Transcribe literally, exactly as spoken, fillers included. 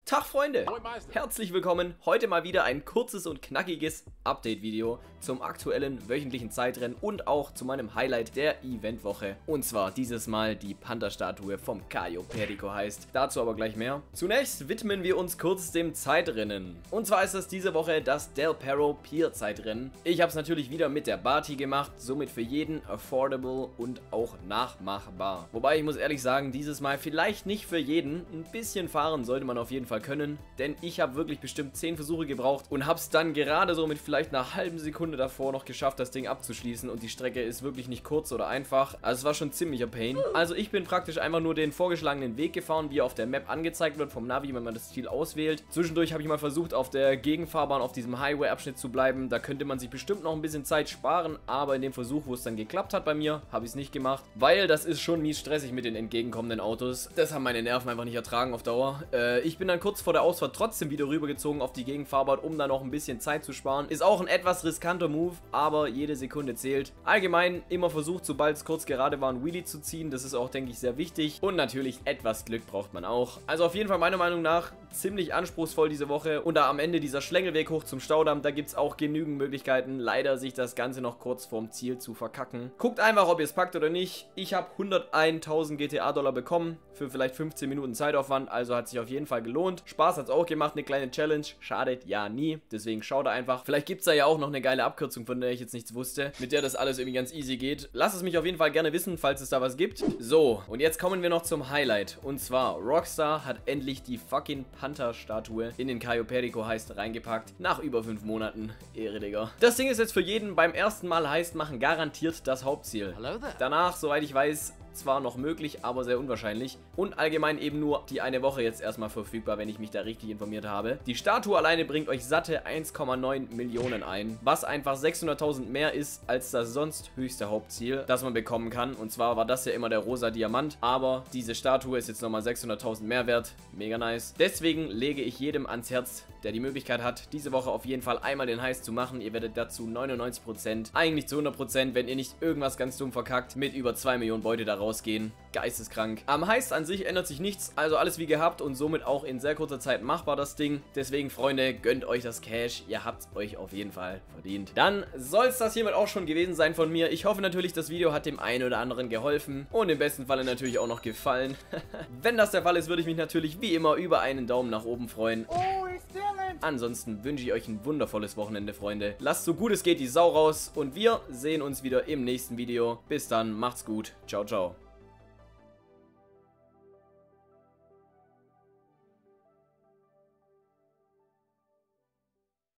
Tag Freunde, herzlich willkommen, heute mal wieder ein kurzes und knackiges Update-Video zum aktuellen wöchentlichen Zeitrennen und auch zu meinem Highlight der Eventwoche. Und zwar dieses Mal die Panther-Statue vom Caio Perico heißt, dazu aber gleich mehr. Zunächst widmen wir uns kurz dem Zeitrennen. Und zwar ist es diese Woche das Del Perro Pier Zeitrennen. Ich habe es natürlich wieder mit der Bati gemacht, somit für jeden affordable und auch nachmachbar. Wobei ich muss ehrlich sagen, dieses Mal vielleicht nicht für jeden, ein bisschen fahren sollte man auf jeden Fall können, denn ich habe wirklich bestimmt zehn Versuche gebraucht und habe es dann gerade so mit vielleicht einer halben Sekunde davor noch geschafft, das Ding abzuschließen, und die Strecke ist wirklich nicht kurz oder einfach, also es war schon ziemlicher Pain. Also ich bin praktisch einfach nur den vorgeschlagenen Weg gefahren, wie er auf der Map angezeigt wird vom Navi, wenn man das Ziel auswählt. Zwischendurch habe ich mal versucht, auf der Gegenfahrbahn auf diesem Highway-Abschnitt zu bleiben, da könnte man sich bestimmt noch ein bisschen Zeit sparen, aber in dem Versuch, wo es dann geklappt hat bei mir, habe ich es nicht gemacht, weil das ist schon mies stressig mit den entgegenkommenden Autos. Das haben meine Nerven einfach nicht ertragen auf Dauer. Äh, ich bin dann kurz vor der Ausfahrt trotzdem wieder rübergezogen auf die Gegenfahrbahn, um da noch ein bisschen Zeit zu sparen. Ist auch ein etwas riskanter Move, aber jede Sekunde zählt. Allgemein immer versucht, sobald es kurz gerade war, ein Wheelie zu ziehen. Das ist auch, denke ich, sehr wichtig. Und natürlich etwas Glück braucht man auch. Also auf jeden Fall meiner Meinung nach ziemlich anspruchsvoll diese Woche. Und da am Ende dieser Schlängelweg hoch zum Staudamm, da gibt es auch genügend Möglichkeiten, leider sich das Ganze noch kurz vorm Ziel zu verkacken. Guckt einfach, ob ihr es packt oder nicht. Ich habe hunderteintausend G T A-Dollar bekommen für vielleicht fünfzehn Minuten Zeitaufwand, also hat sich auf jeden Fall gelohnt. Spaß hat es auch gemacht, eine kleine Challenge. Schadet ja nie, deswegen schaut da einfach. Vielleicht gibt es da ja auch noch eine geile Abkürzung, von der ich jetzt nichts wusste, mit der das alles irgendwie ganz easy geht. Lasst es mich auf jeden Fall gerne wissen, falls es da was gibt. So, und jetzt kommen wir noch zum Highlight. Und zwar, Rockstar hat endlich die fucking Panther-Statue in den Caio Perico Heist reingepackt. Nach über fünf Monaten. Ehre, Digga. Das Ding ist jetzt für jeden beim ersten Mal Heist machen garantiert das Hauptziel. Danach, soweit ich weiß, zwar noch möglich, aber sehr unwahrscheinlich. Und allgemein eben nur die eine Woche jetzt erstmal verfügbar, wenn ich mich da richtig informiert habe. Die Statue alleine bringt euch satte eins Komma neun Millionen ein, was einfach sechshunderttausend mehr ist als das sonst höchste Hauptziel, das man bekommen kann. Und zwar war das ja immer der rosa Diamant, aber diese Statue ist jetzt nochmal sechshunderttausend mehr wert. Mega nice. Deswegen lege ich jedem ans Herz, der die Möglichkeit hat, diese Woche auf jeden Fall einmal den Heist zu machen. Ihr werdet dazu neunundneunzig Prozent, eigentlich zu hundert Prozent, wenn ihr nicht irgendwas ganz dumm verkackt, mit über zwei Millionen Beute da rausgehen. Geisteskrank. Am Heist an sich ändert sich nichts, also alles wie gehabt und somit auch in sehr kurzer Zeit machbar das Ding. Deswegen, Freunde, gönnt euch das Cash. Ihr habt es euch auf jeden Fall verdient. Dann soll es das hiermit auch schon gewesen sein von mir. Ich hoffe natürlich, das Video hat dem einen oder anderen geholfen und im besten Falle natürlich auch noch gefallen. Wenn das der Fall ist, würde ich mich natürlich wie immer über einen Daumen nach oben freuen. Ansonsten wünsche ich euch ein wundervolles Wochenende, Freunde. Lasst so gut es geht die Sau raus und wir sehen uns wieder im nächsten Video. Bis dann, macht's gut. Ciao, ciao.